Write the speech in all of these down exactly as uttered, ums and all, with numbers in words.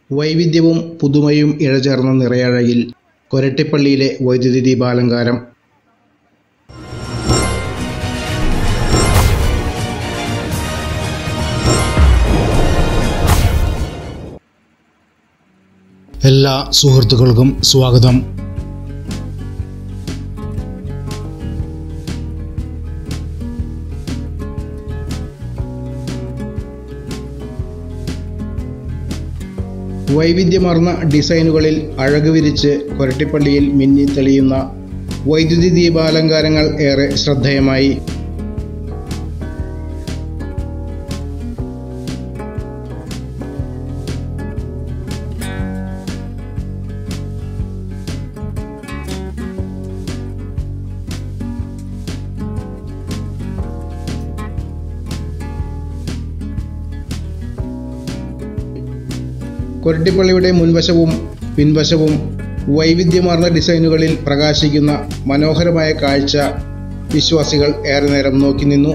വൈവിധ്യവും പുതുമയും ഇഴചേർന്ന നിറയഴകിൽ കൊരട്ടിപ്പള്ളിയിലെ വൈദ്യുതി ദീപാലങ്കാരം. എല്ലാ സുഹൃത്തുക്കൾക്കും സ്വാഗതം. വൈവിധ്യമാർന്ന ഡിസൈനുകളിൽ അഴക് വിരിച്ച് കൊരട്ടിപ്പള്ളിയിൽ മിന്നി തെളിയുന്ന വൈദ്യുതി ദീപാലങ്കാരങ്ങൾ ഏറെ ശ്രദ്ധേയമായി. കൊരട്ടിപ്പള്ളിയുടെ മുൻവശവും പിൻവശവും വൈവിധ്യമാർന്ന ഡിസൈനുകളിൽ പ്രകാശിക്കുന്ന മനോഹരമായ കാഴ്ച വിശ്വാസികൾ ഏറെ നേരം നോക്കി നിന്നു.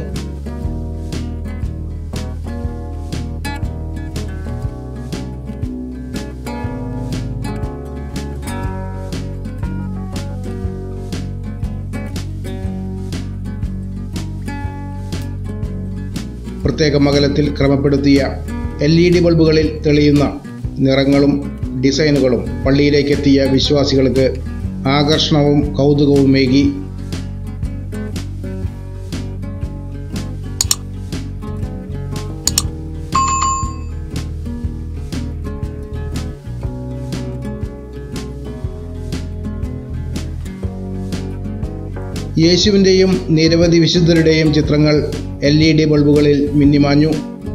പ്രത്യേക അകലത്തിൽ ക്രമപ്പെടുത്തിയ എൽ ഇ ഡി ബൾബുകളിൽ തെളിയുന്ന നിറങ്ങളും ഡിസൈനുകളും പള്ളിയിലേക്കെത്തിയ വിശ്വാസികൾക്ക് ആകർഷണവും കൗതുകവുമേകി. യേശുവിൻ്റെയും നിരവധി വിശുദ്ധരുടെയും ചിത്രങ്ങൾ എൽ ഇ ഡി ബൾബുകളിൽ മിന്നിമാഞ്ഞു.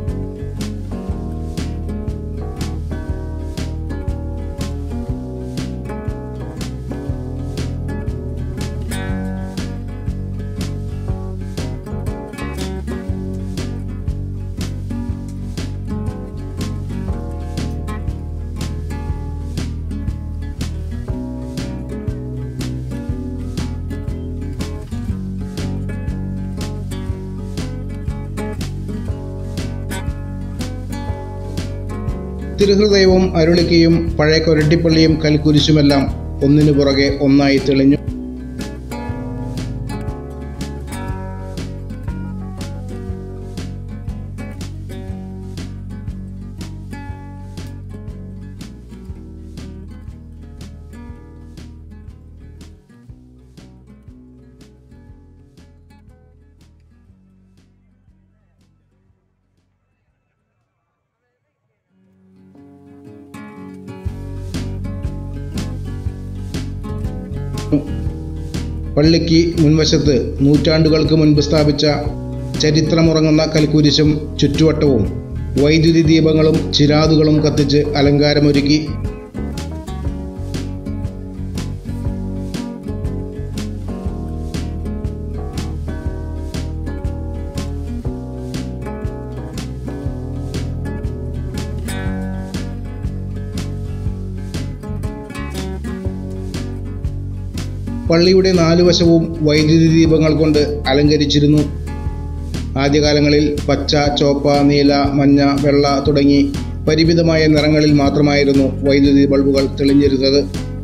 തിരുഹൃദയവും അരുളിക്കയും പഴയ കൊരട്ടിപ്പള്ളിയും കൽക്കുരിശുമെല്ലാം ഒന്നിനു പുറകെ ഒന്നായി തെളിഞ്ഞു. പള്ളിക്ക് മുൻവശത്ത് നൂറ്റാണ്ടുകൾക്ക് മുൻപ് സ്ഥാപിച്ച ചരിത്രമുറങ്ങുന്ന കൽക്കുരിശും ചുറ്റുവട്ടവും വൈദ്യുതി ദീപങ്ങളും ചിരാതുകളും കത്തിച്ച് അലങ്കാരമൊരുക്കി. പള്ളിയുടെ നാലുവശവും വൈദ്യുതി ദീപങ്ങൾ കൊണ്ട് അലങ്കരിച്ചിരുന്നു. ആദ്യകാലങ്ങളിൽ പച്ച, ചോപ്പ, നീല, മഞ്ഞ, വെള്ള തുടങ്ങി പരിമിതമായ നിറങ്ങളിൽ മാത്രമായിരുന്നു വൈദ്യുതി ബൾബുകൾ തെളിഞ്ഞിരുന്നത്.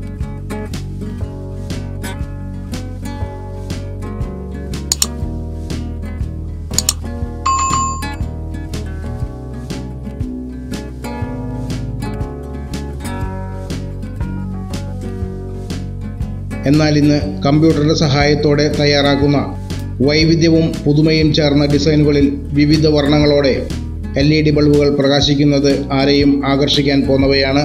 എന്നാൽ ഇന്ന് കമ്പ്യൂട്ടറുടെ സഹായത്തോടെ തയ്യാറാക്കുന്ന വൈവിധ്യവും പുതുമയും ചേർന്ന ഡിസൈനുകളിൽ വിവിധ വർണ്ണങ്ങളോടെ എൽ ഇ ഡി ബൾബുകൾ പ്രകാശിക്കുന്നത് ആരെയും ആകർഷിക്കാൻ പോന്നവയാണ്.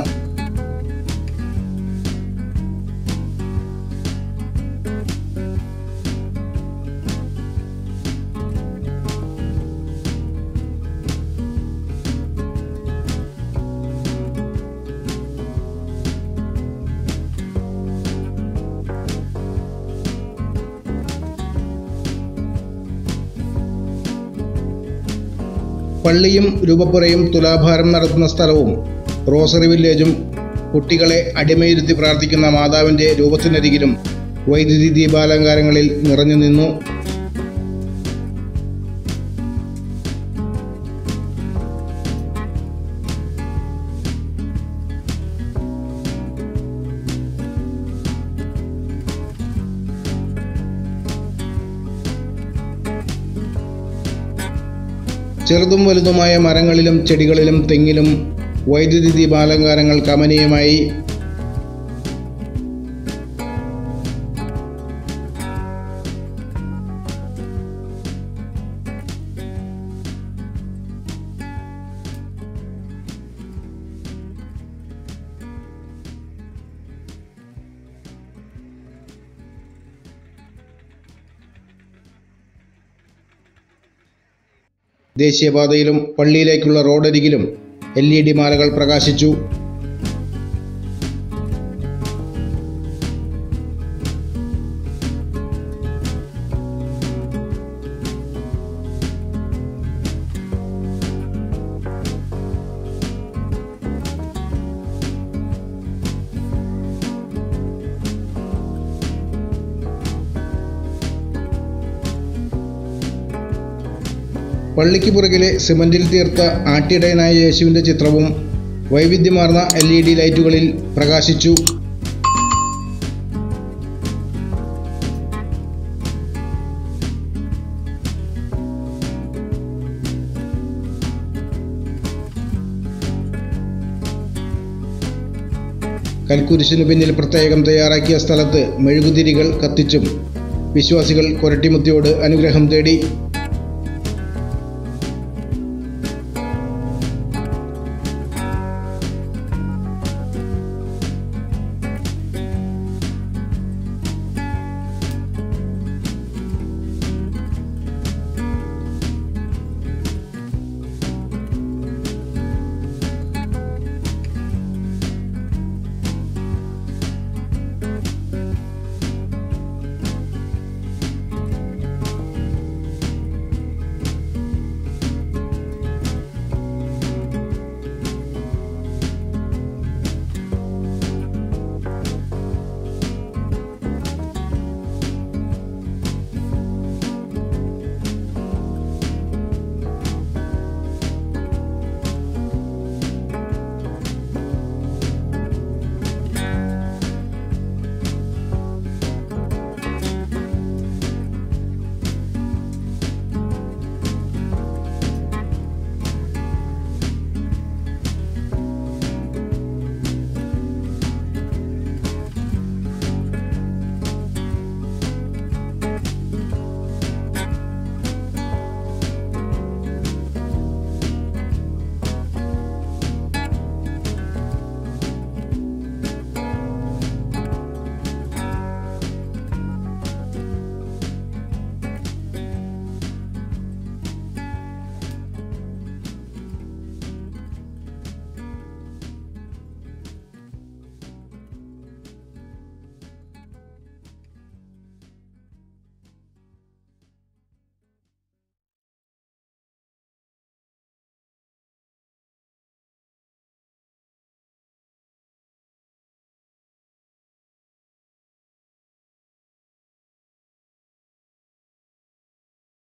പള്ളിയും രൂപപ്പുറയും തുലാഭാരം നടത്തുന്ന സ്ഥലവും റോസറി വില്ലേജും കുട്ടികളെ അടിമയിരുത്തി പ്രാർത്ഥിക്കുന്ന മാതാവിൻ്റെ രൂപത്തിനരികിലും വൈദ്യുതി ദീപാലങ്കാരങ്ങളിൽ നിറഞ്ഞു നിന്നു. ചെറുതും വലുതുമായ മരങ്ങളിലും ചെടികളിലും തെങ്ങിലും വൈദ്യുതി ദീപാലങ്കാരങ്ങൾ കമനീയമായി. ദേശീയപാതയിലും പള്ളിയിലേക്കുള്ള റോഡരികിലും എൽ ഇ ഡി മാലകൾ പ്രകാശിച്ചു. പള്ളിക്ക് പുറകിലെ സിമന്റിൽ തീർത്ത ആട്ടിടയനായ യേശുവിൻ്റെ ചിത്രവും വൈവിധ്യമാർന്ന എൽ ഇ ഡി ലൈറ്റുകളിൽ പ്രകാശിച്ചു. കൽക്കുരിശിനു പിന്നിൽ പ്രത്യേകം തയ്യാറാക്കിയ സ്ഥലത്ത് മെഴുകുതിരികൾ കത്തിച്ചും വിശ്വാസികൾ കൊരട്ടിമുത്തിയോട് അനുഗ്രഹം തേടി.